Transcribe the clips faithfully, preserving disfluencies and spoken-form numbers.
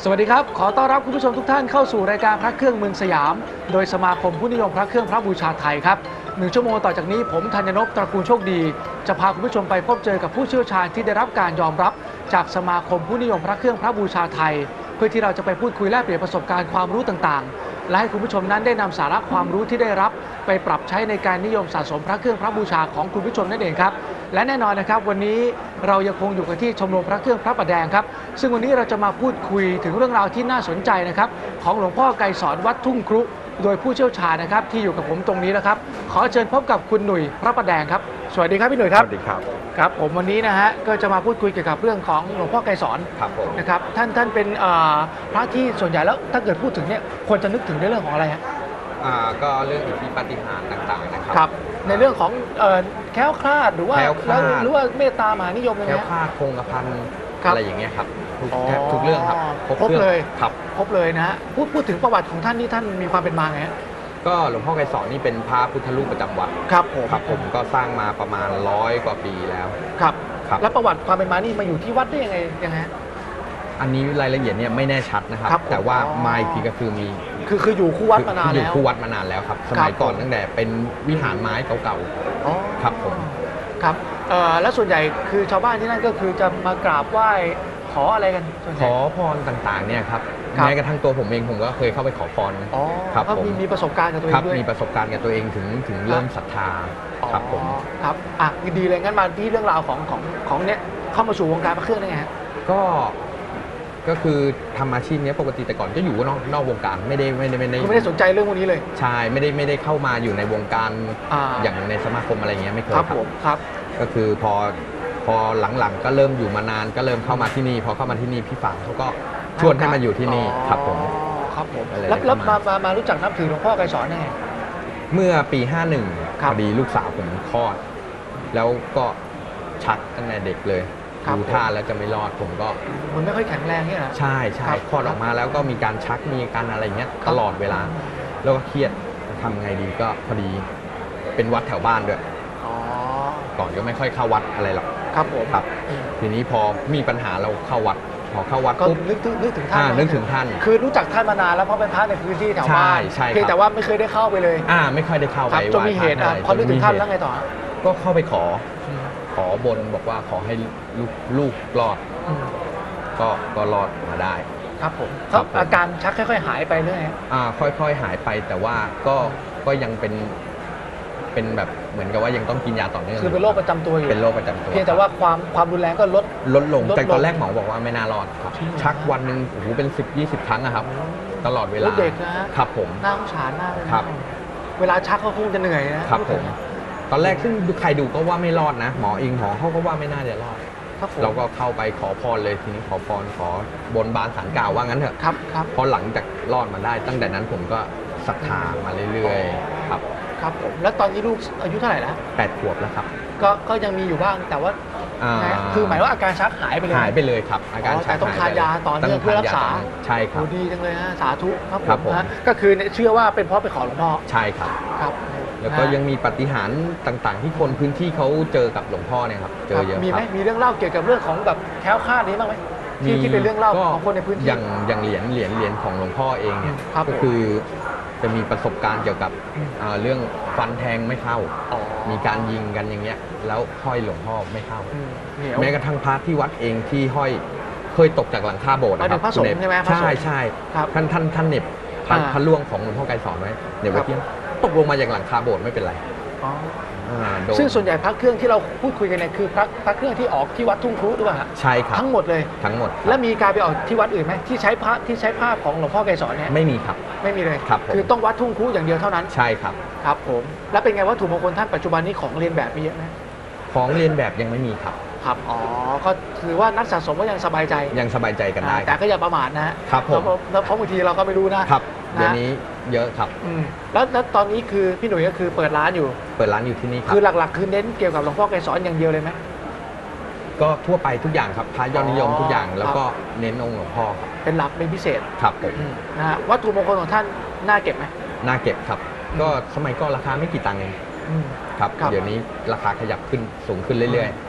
สวัสดีครับขอต้อนรับคุณผู้ชมทุกท่านเข้าสู่รายการพระเครื่องเมืองสยามโดยสมาคมผู้นิยมพระเครื่องพระบูชาไทยครับหนึ่งชั่วโมงต่อจากนี้ผมธัญนพตระกูลโชคดีจะพาคุณผู้ชมไปพบเจอกับผู้เชี่ยวชาญที่ได้รับการยอมรับจากสมาคมผู้นิยมพระเครื่องพระบูชาไทยเพื่อที่เราจะไปพูดคุยแลกเปลี่ยนประสบการณ์ความรู้ต่างๆและให้คุณผู้ชมนั้นได้นำสาระความรู้ที่ได้รับไปปรับใช้ในการนิยมสะสมพระเครื่องพระบูชาของคุณผู้ชมนั่นเองครับและแน่นอนนะครับวันนี้เรายังคงอยู่กันที่ชมรมพระเครื่องพระประแดงครับซึ่งวันนี้เราจะมาพูดคุยถึงเรื่องราวที่น่าสนใจนะครับของหลวงพ่อไกรสอนวัดทุ่งครุโดยผู้เชี่ยวชาญนะครับที่อยู่กับผมตรงนี้นะครับขอเชิญพบกับคุณหนุ่ยพระประแดงครับสวัสดีครับพี่หนุ่ยครับสวัสดีครับครับผมวันนี้นะฮะก็จะมาพูดคุยเกี่ยวกับเรื่องของหลวงพ่อไกรสอนครับผมนะครับท่านท่านเป็นพระที่ส่วนใหญ่แล้วถ้าเกิดพูดถึงเนี่ยควรจะนึกถึงในเรื่องของอะไรฮะอ่าก็เรื่องอิทธิปาฏิหาริย์ต่างๆนะครับครับในเรื่องของเอ่อแคล้วคลาดหรือว่าแคล้วคลาดหรือว่าเมตตามหานิยมอะไรแคล้วเงี้ยคลาดคงกระพันครับอะไรอย่างเงี้ยครับทุกอ๋อแทบทุกเรื่องครับครบเลยครับครบเลยนะฮะพูดพูดถึงประวัติของท่านนี่ท่านมีความเป็นมาไงฮะก็หลวงพ่อไกรสอนนี่เป็นพระพุทธรูปประจำวัดครับผมครับผมก็สร้างมาประมาณร้อยกว่าปีแล้วครับครับแล้วประวัติความเป็นมานี่มาอยู่ที่วัดได้ยังไงยังไงฮะอันนี้รายละเอียดเนี่ยไม่แน่ชัดนะครับครับผมแต่ว่าอ๋อมาอีกทีก็คือมีคือคืออยู่คู่วัดมานานอยู่แล้วคู่วัดมานานแล้วครับสมัยก่อนตั้งแต่เป็นวิหารไม้เก่าอ๋อๆครับผมครับเอ่อแล้วส่วนใหญ่คือชาวบ้านที่นั่นก็คือจะมากราบไหว้ขออะไรกันส่วนใหขญ่อพรต่างๆเนี่ยครับครับแม้กระทั่งตัวผมเองผมก็เคยเข้าไปขอพรอ๋อครับก็ผมมีมีประสบการณ์กับตัวเอครังบด้วยมีประสบการณ์กับตัวเองถึงถึงเริ่มศรัทธาครับผมอ๋อครับอ่ะดีเลยงั้นมาที่เรื่องราวของของของเนี้ยเข้ามาสู่วงการพระเครื่องได้ไงฮะก็ก็คือทำอาชีพเนี้ยปกติแต่ก่อนก็อยู่นอกนอกวงการไม่ได้ไม่ได้ไม่ได้คือไม่ได้สนใจเรื่องพวกนี้เลยใช่ไม่ได้ไม่ได้เข้ามาอยู่ในวงการอ่าอย่างในสมาคมอะไรเงี้ยไม่เคยครับครัผมครับก็คือพอพอหลังๆก็เริ่มอยู่มานานก็เริ่มเข้ามาที่นี่พอเข้ามาที่นี่พี่ฝังเขาก็ชวนให้มาอยู่ที่นี่ครับผมอ๋อครับผมอะไรแล้วแล้วประมามาณมามารู้จักนับถือหลวงพ่อไกรสอนยังไงเมื่อปีห้าสิบเอ็ดครัพบอดีลูกสาวผมคลอด แล้วก็ชักตั้งแต่เด็กเลยครับดูท่าแล้วจะไม่รอดผมก็มันไม่ค่อยแข็งแรงเนี่ยเหรอใช่ใช่ครับคลอดออกมาแล้วก็มีการชักมีการอะไรเงี้ยครับตลอดเวลา แล้วก็เครียดทำไงดีก็พอดีเป็นวัดแถวบ้านด้วยอ๋อก่อนก็ไม่ค่อยเข้าวัดอะไรหรอกครับผมครับอืมทีนี้พอมีปัญหาเราเข้าวัดพอเข้าวัดก็ปุ๊บนึกถึงนึกถึงท่านอ่าไหมนึกถึงท่านคือรู้จักท่านมานานแล้วเพราะเป็นพระในพื้นที่แถวบ้านใช่ใช่ครับเพียงแต่ว่าไม่เคยได้เข้าไปเลยอ่าไม่ค่อยได้เข้าคไปรับจนมีเหตุอ่ะไหว้พอนึกถึงท่านจแล้วไงต่อก็เข้าไปขอ ขอบนบอกว่าขอให้ลูกลูกรอดอืมก็ก็รอดมาได้ครับผมครับผมอาการชักค่อยๆหายไปเรื่อยอ่าค่อยๆหายไปแต่ว่าก็ก็ยังเป็นเป็นแบบเหมือนกับว่ายังต้องกินยาต่อเนื่องคือเป็นโรคประจำตัวอยู่เป็นโรคประจำตัวเพียงแต่ว่าความความรุนแรงก็ลดลดลงลดลงแต่ตอนแรกหมอบอกว่าไม่น่ารอดครับจริงเหรอชักวันหนึ่งโอ้โหเป็นสิบยี่สิบครั้งอะครับ ตลอดเวลาเด็กนะฮะครับผมน่าสงสารมากเลยนะครับ เวลาชักเขาคงจะเหนื่อยนะครับผม ตอนแรกซึ่งใครดูก็ว่าไม่รอดนะ หมอเองหมอเขาก็ว่าไม่น่าจะรอดครับผมเราก็เข้าไปขอพรเลยทีนี้ขอพรขอบนบานสารกล่าวว่างั้นเถอะครับครับพอหลังจากรอดมาได้ ตั้งแต่นั้นผมก็ศรัทธามาเรื่อยๆครับครับผมแล้วตอนนี้ลูกอายุเท่าไหร่แล้วแปดขวบแล้วครับก็ก็ยังมีอยู่บ้างแต่ว่าอ่านะคือหมายว่าอาการชักหายไปเลยหายไปเลยครับ อาการอ๋อชักแต่ต้องหทานยาต่อเนื่องต้เพื่อรักษาทนยต่อเนื่องใช่ครัโอ้บดีจังเลยฮะสาธุครับครับผผม มนะก็คือเชื่อว่าเป็นเพราะไปขอหลวงพ่อใช่ครับครับแล้วก็ยังมีปาฏิหาริย์ต่างๆ ที่คนพื้นที่เขาเจอกับหลวงพ่อเนี่ยครับเจอเยอะมีคไหมรับมีเรื่องเล่าเกี่ยวกับเรื่องของแบบแคล้วคลาดนี้บ้างไหมที่ที่เป็นเรื่องเล่าของคนในพื้นที่อย่างอย่างเหรียญเหรียญเหรียญของหลวงพ่อเองเนี่ยครับก็คือจะมีประสบการณ์เกี่ยวกับอ่าเรื่องฟันแทงไม่เข้าอ๋อมีการยิงกันอย่างเงี้ยแล้วห้อยหลวงพ่อไม่เข้าอืมเหนียวแม้กระทั่งพระที่วัดเองที่ห้อยเคยตกจากหลังคาโบสถ์นะคหมายถึรับงพระสงฆ์คุณเอกใช่ไหมพระสงฆ์ใช่ใช่ครับท่านท่านท่านเหน็บพระอ่าพระล่วงของหลวงพ่อไกรสอนไว้เดี๋ยวครัไว้บเที่ยงตกลงมาจากหลังคาโบสถ์ไม่เป็นไรอ๋ออ่าโดนซึ่งส่วนใหญ่พระเครื่องที่เราพูดคุยกันเนี่ยคือพระพระเครื่องที่ออกที่วัดทุ่งครุหรือเปล่าฮะใช่ครับทั้งหมดเลยทั้งหมดครับแล้วมีการไปออกที่วัดอื่นไหมที่ใช้พระที่ใช้ภาพของหลวงพ่อไกรสอนเนี่ยไม่มีครับไม่มีเลยครับผมคือต้องวัดทุ่งครุอย่างเดียวเท่านั้นใช่ครับครับผมแล้วเป็นไงวัตถุมงคลท่านปัจจุบันนี้ของเรียนแบบมีเยอะไหมของเรียนแบบยังไม่มีครับครับอ๋อก็ถือว่านักสะสมก็ยังสบายใจยังสบายใจกันได้อ่าแต่ก็อย่าประมาทนะฮะครับผมแล้วแล้วเพราะบางทีเราก็ไม่รู้นะครับเดี๋ยวนะนี้เยอะครับอืมแล้วแล้วตอนนี้คือพี่หนุ่ยก็คือเปิดร้านอยู่เปิดร้านอยู่ที่นี่ครับคือหลักๆ คือเน้นเกี่ยวกับหลวงพ่อไกรสอนอย่างเดียวเลยไหมก็ทั่วไปทุกอย่างครับพระยอดนิยมอ๋อทุกอย่าง แล้วก็ครับเน้นองค์หลวงพ่อครับเป็นหลักเป็นพิเศษครับผมอืมนะฮะวัตถุมงคลของท่านน่าเก็บไหมน่าเก็บครับอืมก็สมัยก่อนราคาไม่กี่ตังค์เองอืมครับครับเดี๋ยวนี้ราคาขยับขึ้นสูงขึ้นเรื่อย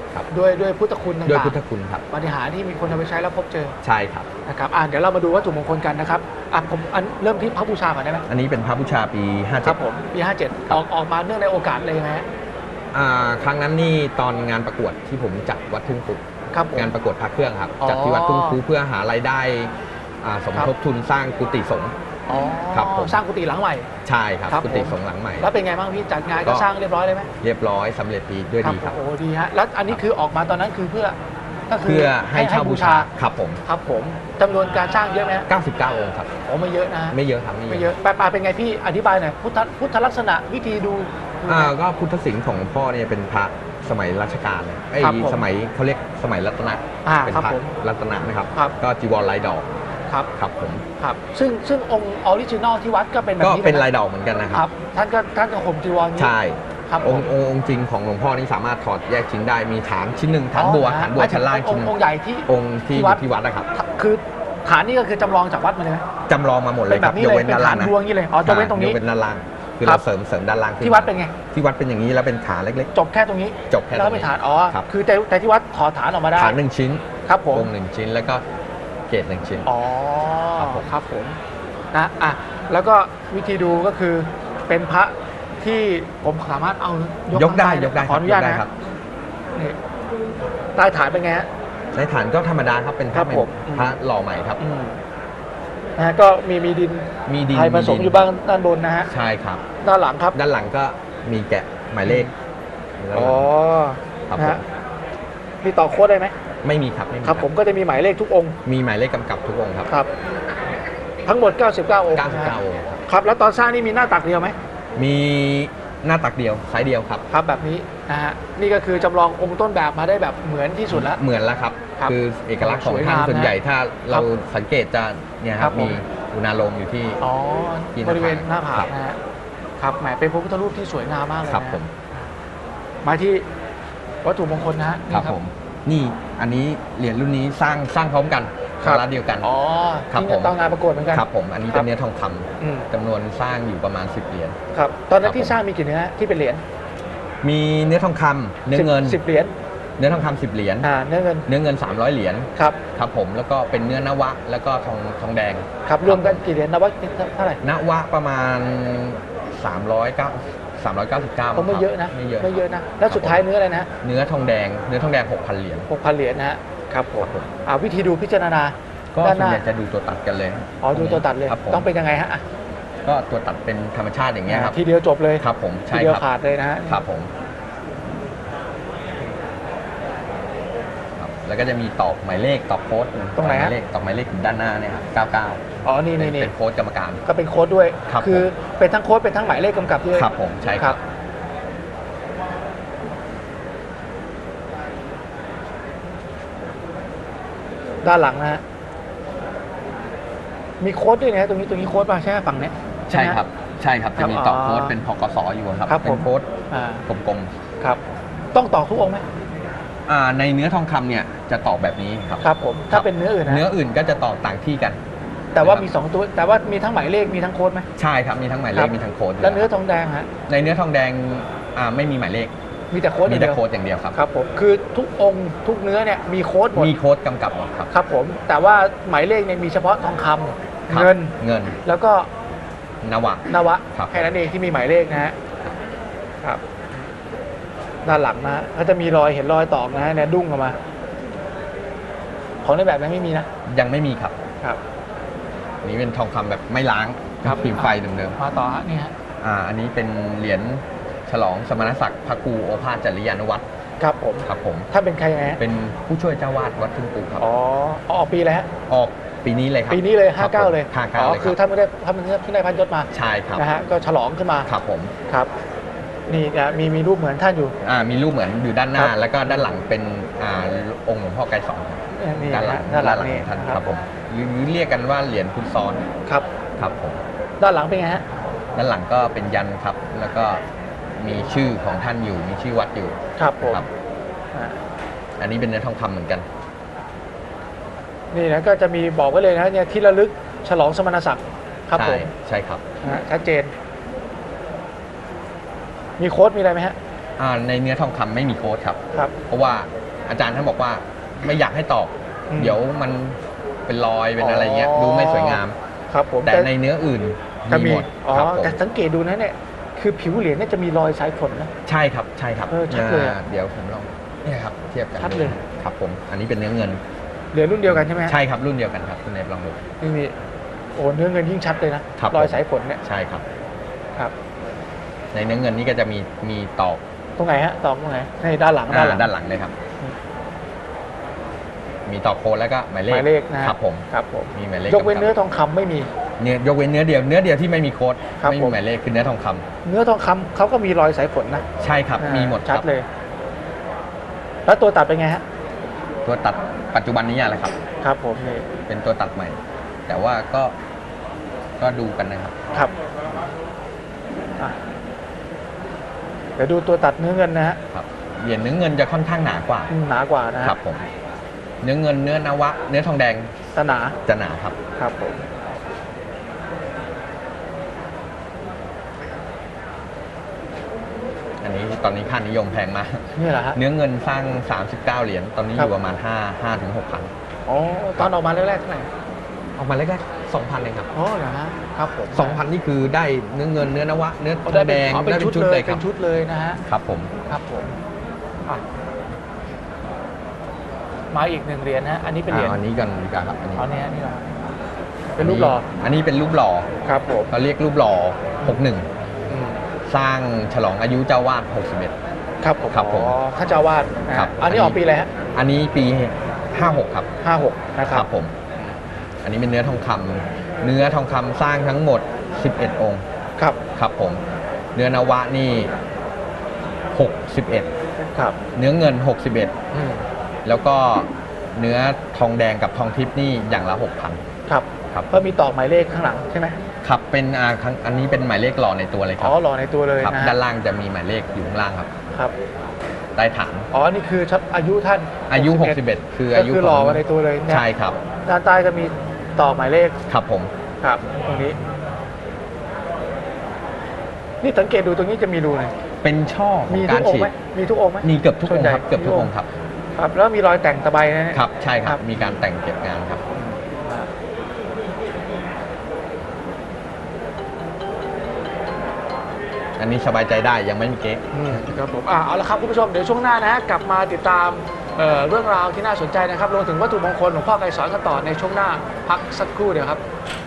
ครับด้วยด้วยพุทธคุณต่างๆด้วยพุทธคุณครับปาฏิหาริย์ที่มีคนเอาไปใช้แล้วพบเจอใช่ครับนะครับอ่ะเดี๋ยวเรามาดูวัตถุมงคลกันนะครับอ่ะผมอันเริ่มที่พระบูชาก่อนได้ไหมอันนี้เป็นพระบูชาปีห้าคเจ็รัดบผมปีห้าเจ็ดครับออกออกมาเนื่องในโอกาสอะไรยังไงฮะอ่าครั้งนั้นนี่ตอนงานประกวดที่ผมจัดวัดทุ่งกุครับผมงานประกวดพระเครื่องครับอ๋อจัดที่วัดทุ่งคูเพื่อหารายได้อ่าสมครับทบทุนสร้างกุฏิสงฆ์อ๋อครับผมสร้างกุฏิหลังใหม่ใช่ครับครับกุฏิผมสงฆ์หลังใหม่แล้วเป็นไงบ้างพี่จัดงานก็ก็สร้างเรียบร้อยเลยไหมเรียบร้อยสำเร็จดีด้วยดีครับโอ้โหดีฮะแล้วอันนี้คือออกมาตอนนั้นคือเพื่อก็คืเพื่อให้เช่าบูชาครับผมครับผมจำนวนการสร้างเยอะไหมฮะเก้าสิบเก้า องค์ครับโอ้ไม่เยอะนะฮะไม่เยอะครับไม่เยอะแปลเป็นไงพี่อธิบายหน่อยพุทธพุทธลักษณะวิธีดูอ่าก็พุทธศิลป์ของหลวงพ่อเนี่ยเป็นพระสมัยรัชกาลไอ้ครับผมสมัยเขาเรียกสมัยรัตนะอ่าเป็นครับพระผมรัตนะนะครับครับก็จีวรลายดอกครับครับผมครับซึ่งซึ่งองค์ออริจินอลที่วัดก็เป็นแบบก็นี้เป็นลลายดอกเหมือนกันนะคครัรับ บท่านก็ท่านก็ห่มจีวรอย่างนี้ใช่ครับองผมค์องค์องค์จริงของหลวงพ่อนี่สามารถถอดแยกชิ้นได้มีฐานชิ้นหนึ่งฐานบัวอ๋อฐานบัวชั้นล่างอชิ้นงหค์นึ่องค์ใหญ่ที่องค์ที่ที่อวัดยู่ที่วัดนะครับคือฐานนี่ก็คือจำลองจากวัดมาเลยไหมจำลองมาหมดเลเป็ยนคแบรับบนี้ยกเลยเว้นเป็นด้านฐาล่าน งนะดวงนี้เลยอ๋อจะเว้นตรงนี้ยกเว้นด้านล่างคือครัเราบเสริมเสริมด้านล่างขึ้นที่วัดเป็นไงที่วัดเป็นอย่างนี้แล้วเป็นฐานเล็กจบแค่ตรงนี้จบแค่แล้วก็ตรงนี้เป็นฐานอ๋อครับคือแต่แต่ที่วัดถอดฐานออกมาได้ๆฐานหนึ่งชิ้นครับผมองค์หนึ่งชิ้นแล้วก็เกศหนึ่งชิ้นอ๋อครับผมครับผมนะอ่ะแล้วก็วิธีดูก็คือเป็นพระที่ผมสามารถเอายยกได้ทั้งยกได้ขออนุญาตยกได้นะครับ นี่ใต้ฐานเป็นไงฮะในฐานก็ธรรมดาครับเป็นพครัระบใหม่ผมพระหล่อใหม่ครับอืมนะฮะก็มีมีดินมีดินไทยผสมดินอยู่บ้างด้านบนนะฮะใช่ครับด้านหลังครับด้านหลังก็มีแกะหมายเลขด้านหอ๋ลัองครับนะผฮะมมีต่อโค้ดได้ไหมไม่มีครับไม่มีครับ ผมก็จะมีหมายเลขทุกองค์มีหมายเลขกำกับทุกองค์ครับครับ ทั้งหมด เก้าสิบเก้า องค์เก้าสิบนะเก้าฮะองค์ครับครับ แล้วตอนสร้างนี่มีหน้าตักเดียวไหมมีหน้าตักเดียวไซส์เดียวครับครับแบบนี้นะฮะนี่ก็คือจำลององค์ต้นแบบมาได้แบบเหมือนที่สุดแล้วเหมือนแล้วครับครับคือเอกลักษณ์ของสวยท่านงามส่วนใหญ่นะถ้าเราสังเกตจะเนี่ยคครัรับบ ผมมีอุณาโลมอยู่ที่อ๋อที่หบน้าผากริเวณหน้าผาครักบนะฮะครับแหมเป็นพระพุทธรูปที่สวยงามมากเลยครับนะฮะผมมาที่วัตถุมงคลนะฮะครับนี่ผม นี่อันนี้เหรียญรุ่นนี้สร้างสร้างพร้อมกันครับร้านเดียวกันอ๋อครับที่ผมต้องงานประกวดเหมือนกันครับผมอันนี้ครัเป็บนเนื้อทองคำอืมจำนวนสร้างอยู่ประมาณสิบเหรียญครับตอนนั้ครันบที่ผมสร้างมีกี่เนื้อที่เป็นเหรียญมีเนื้อทองคำเนื้อเงินสิบเหรียญเนื้อทองคำสิบเหรียญอ่าเนื้อเงินเนื้อเงินสามร้อยเหรียญครับครับผมแล้วก็เป็นเนื้อนวะแล้วก็ทองทองแดงครับรวมกันกี่เหรียญนะว่าเท่าไหร่นวะประมาณสามร้อยเก้า สามร้อยเก้าสิบเก้าก็ไม่เยอะนะไม่เยอะไม่เยอะนะแล้วสุดท้ายเนื้ออะไรนะเนื้อทองแดง เนื้อทองแดง หกพัน เหรียญหกพันเหรียญนะฮะครับผมอ่าวิธีดูพิจารณาก็ด้านส่หวนน้าใหญ่จะดูตัวตัดกันเลยอ๋อดูตัวตัดเลยครับผมต้องเป็นยังไงฮะอ่ะก็ตัวตัดเป็นธรรมชาติอย่างเงี้ยครับทีเดียวจบเลยครับผมทีใช่เดียวครับขาดเลยนะฮะครับผมครับแล้วก็จะมีตอกหมายเลขตอกโค้ดตรงไหนหฮะมายเลขตอกหมายเลขอยู่ด้านหน้าเนี่ยครับเก้าเก้าอ๋อนี่นี่นี่เป็นโค้ดกรรมการก็เป็นโค้ดด้วยครับคือเป็นทั้งโค้ดเป็นทั้งหมายเลขกำกับด้วยครับผมใช่ครับด้านหลังนะฮะมีโค้ดด้วยนะฮะตรงนี้ตรงนี้โค้ดป่ะใช่ไหมฝั่งเนี้ยใช่ไหมฮะครับใช่ครับครัจะบมีตอกอ๋อโค้ดเป็นพกสอยู่ครับครับเป็ผนมโค้ดอ่ากลมครับ ต้องต่อทุกองค์ไหมๆอ่าในเนื้อทองคำเนี่ยจะตอกแบบนี้ครับครับผมถ้าเป็นเนื้ออื่นนะเนื้ออื่นก็จะตอกต่างที่กันแต่ว่านะครับมีสองตัวแต่ว่ามีทั้งหมายเลขมีทั้งโค้ดไหมใช่ครับมีทั้งหมายเลครัขบมีทั้งโค้ดยู่แล้วเนื้อทองแดงฮะในเนื้อทองแดงอ่าไม่มีหมายเลขมีแต่โค้ดอมีย่างแต่เดียวโค้ดอย่างเดียวครับครับผมคือทุกองค์ทุกเนื้อเนี่ยมีโค้ดหมดมีโค้ดกำกับหมดครับครับผมแต่ว่าหมายเลขเนี่ยมีเฉพาะทองคำครับเงินเงินแล้วก็นวะนวะครับแค่นั้นเองที่มีหมายเลขนะฮะครับด้านหลังนะฮะก็จะมีรอยเห็นรอยตอกนะฮะเนี่ยดุ้งออกมา ของในแบบนั้นไม่มีนะยังไม่มีครับครับอันนี้เป็นทองคำแบบไม่ล้างครับพิมพ์ไฟเดิมมาต่อฮะนี่ฮะๆอ่าอันนี้เป็นเหรียญฉลองสมณศักดิ์พระครูโอภาสจริยานุวัตรครับผมครับผมถ้าเป็นใครยังไงฮะเป็นผู้ช่วยเจ้าวาดวัดทุ่งปูครับอ๋อออกปีอะไรฮะออกปีนี้เลยครับปีนี้เลยครัห้าบเก้าผมเลยห้าเก้าอ๋อเลยคือรับท่านไม่ได้ท่านไม่ได้เพิ่งได้พันยศมาใช่ครับนะฮะก็ฉลองขึ้นมาครับผมครับ นี่นะมีมีรูปเหมือนท่านอยู่อ่ามีรูปเหมือนอยู่ด้านหน้าครับแล้วก็ด้านหลังเป็นอ่าองค์หลวงพ่อไกรสอนครับนี่ด้านหลันะงด้านหลังของนี่ท่านนะครับผมหรือเรียกกันว่าเหรียญพุทธซ้อนครับครับผมด้านหลังเป็นไงฮะด้านหลังก็เป็นยันครับ แล้วก็มีชื่อของท่านอยู่มีชื่อวัดอยู่ครับผมครับอ่าอันนี้เป็นเนื้อทองคำเหมือนกันนี่นะก็จะมีบอกไว้เลยนะเนี่ยที่ระลึกฉลองสมณศักดิ์ครับผใช่มใช่ครับนะฮะชัดเจน มีโค้ดมีอะไรไหมฮะอ่าในเนื้อทองคำไม่มีโค้ดครับครับเพราะว่าอาจารย์ท่านบอกว่าไม่อยากให้ตอกอืมเดี๋ยวมันเป็นรอยเป็นอะไรเงี้ยอ๋อดูไม่สวยงามครับผมแต่ในเนื้ออื่นจะมีหมดอ๋อครับผมแต่สังเกตดูนะเนี่ยคือผิวเหรียญเนี่ยจะมีรอยสายฝนนะใช่ครับใช่ครับเออชัดเลยอะอ่าเดี๋ยวผมลองเนี่ยครับเทียบกันชัดเลยครับผมอันนี้เป็นเนื้อเงินเหรียญรุ่นเดียวกันใช่ไหมฮะใช่ครับรุ่นเดียวกันครับคุณเนฟลองดูนี่มีโอ้เนื้อเงินยิ่งชัดเลยนะครับ รอยผมสายฝนเนี่ยใช่ครับครับในเนื้อเงินนี่ก็จะมีมีตอกตรงไหนฮะตอกตรงไหนในด้านหลังด้านหลังอ่าด้านหลังเลยครับ มีตอกโค้ดแล้วก็หมายเลหขมายเลขนะฮะครับผมครับผมมีหมายเลขยกเว้นำบเนื้อทองคำไม่มีเนื้อยกเว้นเนื้อเดียวเนื้อเดียวที่ไม่มีโค้ดครับไม่ผมีมหมายเลขคือเนื้อทองคำเนื้อทองคำเขาก็มีรอยสายฝนนะใช่ครับอ่ามีหมดชัดครับเลย แล้วตัวตัดเป็นไงฮะตัวตัดปัจจุบันนี้อะไรครับครับผมนี่เป็นตัวตัดใหม่ แต่ว่าก็ก็ดูกันนะครับครับอ่ะเดี๋ยวดูตัวตัดเนื้อเงินนะฮะครับเหรียญเนื้อเงินจะค่อนข้างหนากว่าอืมหนากว่านะฮะครับผมเนื้อเงินเนื้อนวะ เนื้อทองแดงจะหนาจะหนาครับครับผมอันนี้ตอนนี้ค่านิยมแพงมากนี่แหละฮะเนื้อเงินสร้าง สามสิบเก้า เหรียญตอนนี้ครัอบ ยู่ประมาณห้า ห้าถึงหกพันอ๋อตอนออกมาแรกๆเท่าไหร่ออกมาแรกๆสองพันเองครับอ๋อเหรอฮะครับผมสองพันนี่คือได้เนื้อเงินเนื้อนวะ เนื้อทอ๋อองได้แดเป็นงอ๋อเป็นได้ชุดเลยคเป็รับนชุดเลยนะฮะครับผมครับผมอ่ะมาอีกหนึ่งเหรียญนะฮะอันนี้เป็นเหรียญอ่าอันนี้กันดีกว่าครับอันนี้อ๋อเนี่ยนี่เหรอเป็นรูปหล่ออันนี้เป็นรูปหล่อครับผมเราเรียกรูปหล่อหกสิบเอ็ดอืมสร้างฉลองอายุเจ้าวาดหกสิบเอ็ดครับผมครับผมอ๋อท่านเจ้าวาดนะฮะครับอันนี้ออกปีอะไรฮะอันนี้ปีห้าหกครับห้าหกนะครับผม อันนี้เป็นเนื้อทองคำเนื้อทองคำสร้างทั้งหมดสิบเอ็ดองค์ครับครับผม เนื้อนวะนี่หกสิบเอ็ดครับเนื้อเงินหกสิบเอ็ดอืมแล้วก็เนื้อทองแดงกับทองทิพย์นี่อย่างละหกพันครับครับก็มีต่อหมายเลขข้างหลังใช่ไหมครับเป็นอ่าครั้งอันนี้เป็นหมายเลขหล่อในตัวเลยคอ๋รัอบ หล่อในตัวเลยครับนะฮะด้านล่างจะมีหมายเลขอยู่ข้างล่างครับครับใต้ฐานอ๋อนี่คือชัดอายุท่านอายุหหกกสิสิบบ เอ็ดเอ็ดคือก็อายุคือหล่อมาในตัวเลยเนี่ยใช่ครับด้านใต้จะมีต่อหมายเลขครับผมครับ ตรงนี้ นี่สังเกตดูตรงนี้จะมีรูเลยเป็นช่อขอมีงทุกาก รองฉีค์ไหมดมีทุกองค์ไหมมีเกือบทุกส่อวนงใหญ่ค์ครับเกือบทุกองค์ครับครับแล้วมีรอยแต่งตะไบนะฮะครับใช่คครัรับบมีการแต่งเก็บงานครับ อันนี้สบายใจได้ยังไม่มีเก๊ะอืมครับผมอ่ะเอาละครับคุณผู้ชมเดี๋ยวช่วงหน้านะฮะกลับมาติดตามเอ่อเรื่องราวที่น่าสนใจนะครับรวมถึงวัตถุมงคลหลวงพ่อไกรสอนกันต่อในช่วงหน้าพักสักครู่เดียวครับ